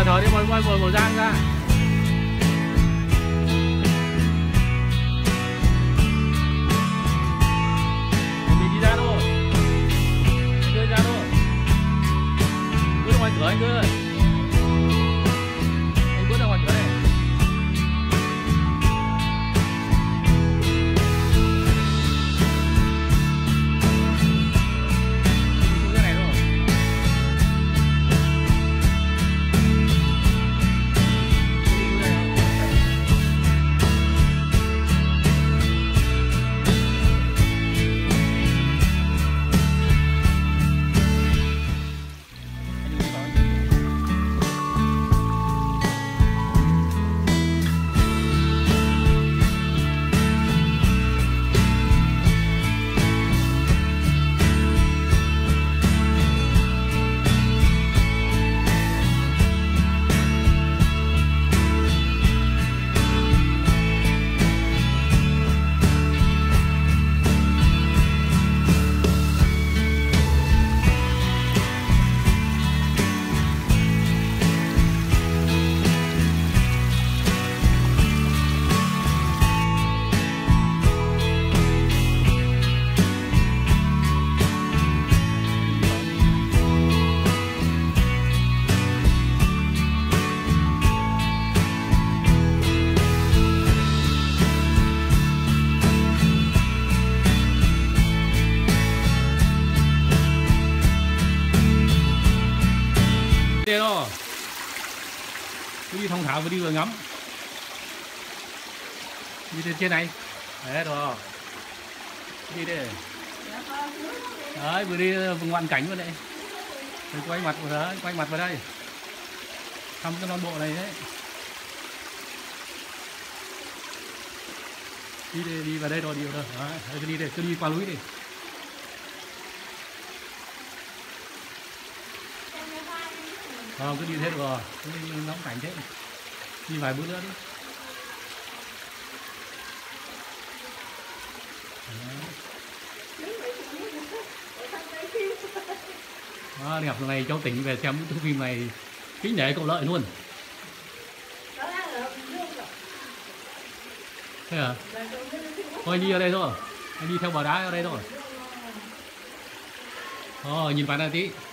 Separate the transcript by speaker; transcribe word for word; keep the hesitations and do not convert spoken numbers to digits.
Speaker 1: thở đi, bồi bồi bồi bồi Giang ra. Mình đi ra thôi, anh đưa ra thôi, bước ra ngoài cửa anh đưa, anh bước ra ngoài cửa này. Đó. Cứ đi thông thạo vừa đi vừa ngắm. Đi trên trên này. Đấy rồi. Đi đây. Đấy, vừa đi vừa ngoạn cảnh vào đây. Rồi quay mặt vào đó, quay mặt vào đây. Thăm cái non bộ này đấy. Đi đi, đi vào đây rồi, đi vào đây. Đấy, cứ đi đây, cứ đi qua núi đi. Không, cứ đi thế được rồi, cứ đi ngắm cảnh thế. Đi vài bước nữa đi. Đó, gặp lần này cháu tỉnh về xem cái phim này kính nể cậu Lợi luôn. Thế à? Thôi anh đi ở đây thôi, anh đi theo bờ đá ở đây thôi. Thôi nhìn vào đây tí.